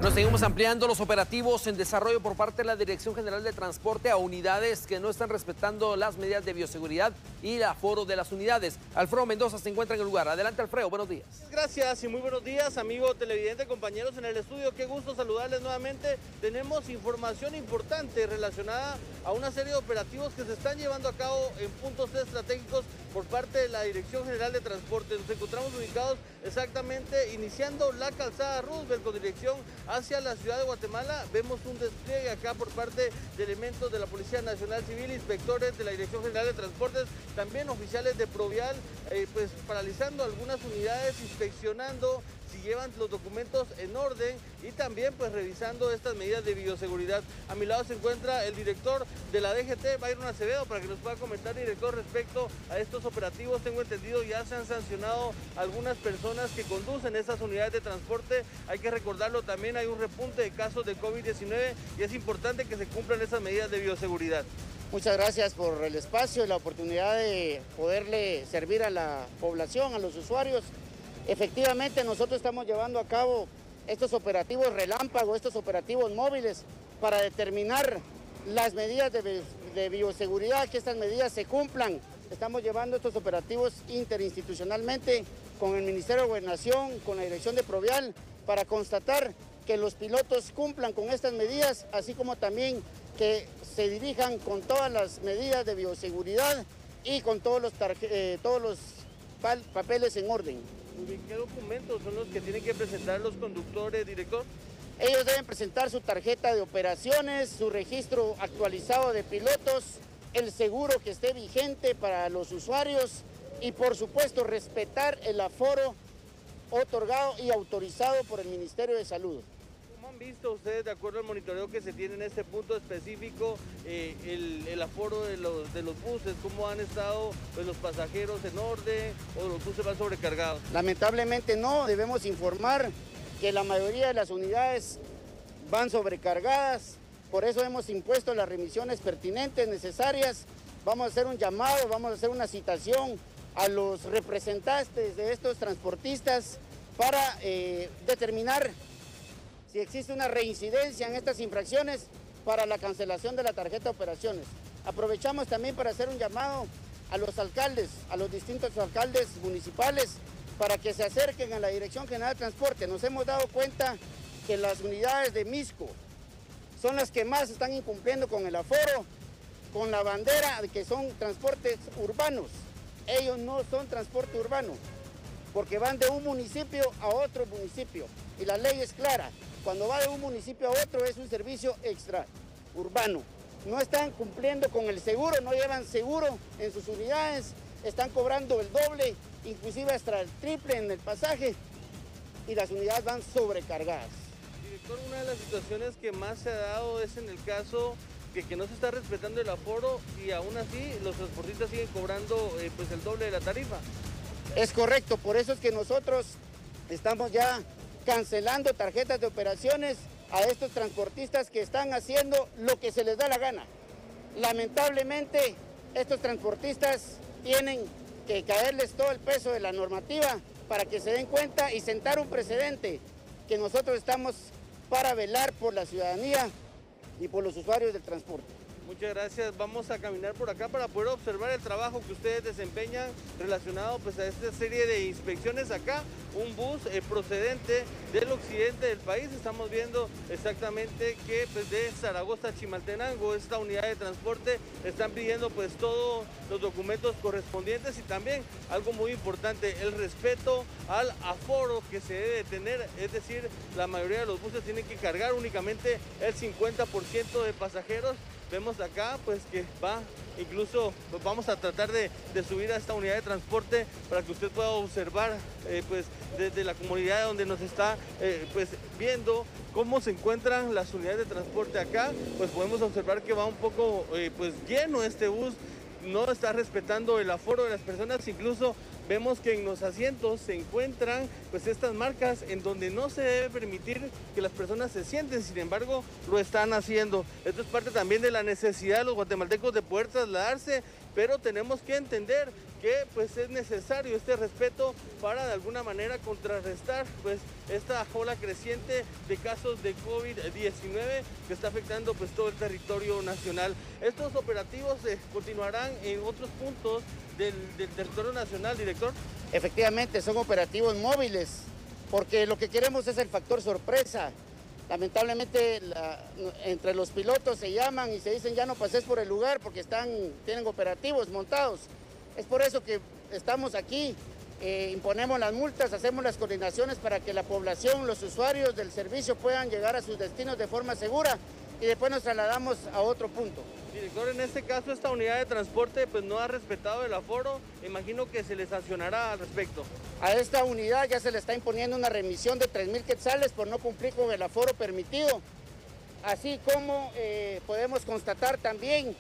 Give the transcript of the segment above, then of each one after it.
Bueno, seguimos ampliando los operativos en desarrollo por parte de la Dirección General de Transporte a unidades que no están respetando las medidas de bioseguridad y el aforo de las unidades. Alfredo Mendoza se encuentra en el lugar. Adelante, Alfredo, buenos días. Gracias y muy buenos días, amigo televidente, compañeros en el estudio. Qué gusto saludarles nuevamente. Tenemos información importante relacionada a una serie de operativos que se están llevando a cabo en puntos estratégicos por parte de la Dirección General de Transporte. Nos encontramos ubicados exactamente iniciando la calzada Roosevelt con dirección hacia la ciudad de Guatemala. Vemos un despliegue acá por parte de elementos de la Policía Nacional Civil, inspectores de la Dirección General de Transportes, también oficiales de Provial, pues paralizando algunas unidades, inspeccionando si llevan los documentos en orden y también pues revisando estas medidas de bioseguridad. A mi lado se encuentra el director de la DGT, Byron Acevedo, para que nos pueda comentar, director, respecto a estos operativos. Tengo entendido ya se han sancionado algunas personas que conducen estas unidades de transporte. Hay que recordarlo, también hay un repunte de casos de COVID-19 y es importante que se cumplan esas medidas de bioseguridad. Muchas gracias por el espacio y la oportunidad de poderle servir a la población, a los usuarios. Efectivamente, nosotros estamos llevando a cabo estos operativos relámpago, estos operativos móviles, para determinar las medidas de bioseguridad, que estas medidas se cumplan. Estamos llevando estos operativos interinstitucionalmente con el Ministerio de Gobernación, con la Dirección de Provial, para constatar que los pilotos cumplan con estas medidas, así como también que se dirijan con todas las medidas de bioseguridad y con todos los papeles en orden. ¿Qué documentos son los que tienen que presentar los conductores, director? Ellos deben presentar su tarjeta de operaciones, su registro actualizado de pilotos, el seguro que esté vigente para los usuarios y, por supuesto, respetar el aforo otorgado y autorizado por el Ministerio de Salud. ¿Cómo han visto ustedes, de acuerdo al monitoreo que se tiene en este punto específico, el aforo de los buses? ¿Cómo han estado pues, los pasajeros en orden o los buses van sobrecargados? Lamentablemente no, debemos informar que la mayoría de las unidades van sobrecargadas, por eso hemos impuesto las remisiones pertinentes, necesarias. Vamos a hacer un llamado, vamos a hacer una citación a los representantes de estos transportistas para determinar si existe una reincidencia en estas infracciones para la cancelación de la tarjeta de operaciones. Aprovechamos también para hacer un llamado a los alcaldes, a los distintos alcaldes municipales, para que se acerquen a la Dirección General de Transporte. Nos hemos dado cuenta que las unidades de Misco son las que más están incumpliendo con el aforo, con la bandera de que son transportes urbanos. Ellos no son transporte urbano, porque van de un municipio a otro municipio. Y la ley es clara, cuando va de un municipio a otro es un servicio extraurbano. No están cumpliendo con el seguro, no llevan seguro en sus unidades, están cobrando el doble, inclusive hasta el triple en el pasaje, y las unidades van sobrecargadas. Director, una de las situaciones que más se ha dado es en el caso que no se está respetando el aforo y aún así los transportistas siguen cobrando pues el doble de la tarifa. Es correcto, por eso es que nosotros estamos ya cancelando tarjetas de operaciones a estos transportistas que están haciendo lo que se les da la gana. Lamentablemente, estos transportistas tienen que caerles todo el peso de la normativa para que se den cuenta y sentar un precedente, que nosotros estamos para velar por la ciudadanía y por los usuarios del transporte. Muchas gracias. Vamos a caminar por acá para poder observar el trabajo que ustedes desempeñan relacionado pues, a esta serie de inspecciones acá. Un bus procedente del occidente del país. Estamos viendo exactamente que pues, de Zaragoza a Chimaltenango, esta unidad de transporte, están pidiendo pues todos los documentos correspondientes y también algo muy importante, el respeto al aforo que se debe tener. Es decir, la mayoría de los buses tienen que cargar únicamente el 50% de pasajeros. Vemos acá pues que va, incluso pues, vamos a tratar de subir a esta unidad de transporte para que usted pueda observar pues desde la comunidad donde nos está pues viendo cómo se encuentran las unidades de transporte acá. Pues podemos observar que va un poco pues lleno este bus, no está respetando el aforo de las personas, incluso vemos que en los asientos se encuentran pues estas marcas en donde no se debe permitir que las personas se sienten, sin embargo lo están haciendo. Esto es parte también de la necesidad de los guatemaltecos de poder trasladarse, pero tenemos que entender que pues es necesario este respeto para de alguna manera contrarrestar pues esta ola creciente de casos de COVID-19 que está afectando pues todo el territorio nacional. Estos operativos continuarán en otros puntos del territorio nacional, director. Efectivamente, son operativos móviles, porque lo que queremos es el factor sorpresa. Lamentablemente entre los pilotos se llaman y se dicen ya no pases por el lugar porque tienen operativos montados. Es por eso que estamos aquí, imponemos las multas, hacemos las coordinaciones para que la población, los usuarios del servicio puedan llegar a sus destinos de forma segura y después nos trasladamos a otro punto. Director, en este caso esta unidad de transporte pues no ha respetado el aforo, imagino que se les sancionará al respecto. A esta unidad ya se le está imponiendo una remisión de 3,000 quetzales por no cumplir con el aforo permitido, así como podemos constatar también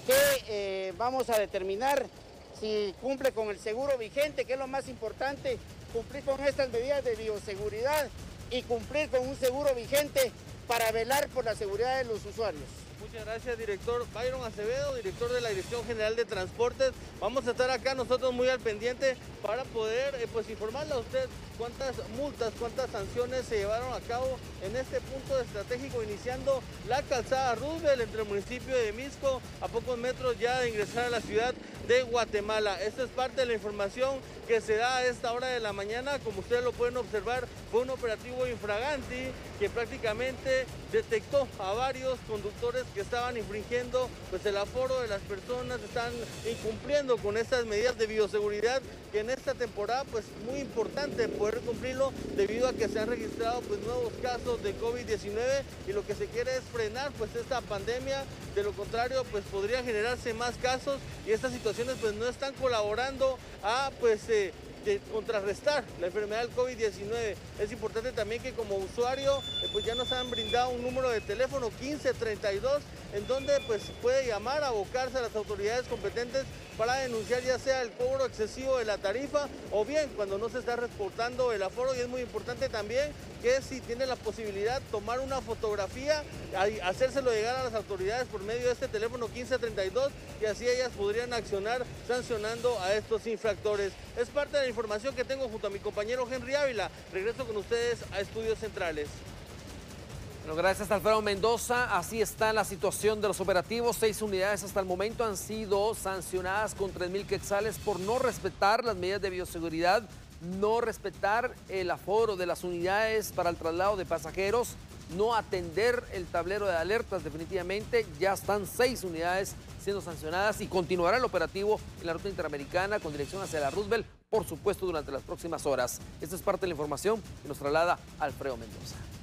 que vamos a determinar si cumple con el seguro vigente, que es lo más importante, cumplir con estas medidas de bioseguridad y cumplir con un seguro vigente para velar por la seguridad de los usuarios. Muchas gracias, director Byron Acevedo, director de la Dirección General de Transportes. Vamos a estar acá nosotros muy al pendiente para poder pues informarle a usted cuántas multas, cuántas sanciones se llevaron a cabo en este punto estratégico, iniciando la calzada Roosevelt entre el municipio de Misco, a pocos metros ya de ingresar a la ciudad de Guatemala. Esto es parte de la información que se da a esta hora de la mañana. Como ustedes lo pueden observar, fue un operativo infraganti que prácticamente detectó a varios conductores que estaban infringiendo pues el aforo de las personas, están incumpliendo con estas medidas de bioseguridad que en esta temporada pues muy importante poder cumplirlo debido a que se han registrado pues nuevos casos de COVID-19 y lo que se quiere es frenar pues esta pandemia. De lo contrario pues podría generarse más casos y estas situaciones pues no están colaborando a pues de contrarrestar la enfermedad del COVID-19. Es importante también que como usuario pues ya nos han brindado un número de teléfono 1532 en donde pues puede llamar, abocarse a las autoridades competentes para denunciar ya sea el cobro excesivo de la tarifa o bien cuando no se está reportando el aforo. Y es muy importante también que si tiene la posibilidad tomar una fotografía, hacérselo llegar a las autoridades por medio de este teléfono 1532 y así ellas podrían accionar sancionando a estos infractores. Es parte de la información que tengo junto a mi compañero Henry Ávila. Regreso con ustedes a Estudios Centrales. Bueno, gracias Alfredo Mendoza. Así está la situación de los operativos. 6 unidades hasta el momento han sido sancionadas con 3,000 quetzales por no respetar las medidas de bioseguridad, no respetar el aforo de las unidades para el traslado de pasajeros, no atender el tablero de alertas. Definitivamente ya están 6 unidades siendo sancionadas y continuará el operativo en la ruta interamericana con dirección hacia la Roosevelt, por supuesto, durante las próximas horas. Esta es parte de la información que nos traslada Alfredo Mendoza.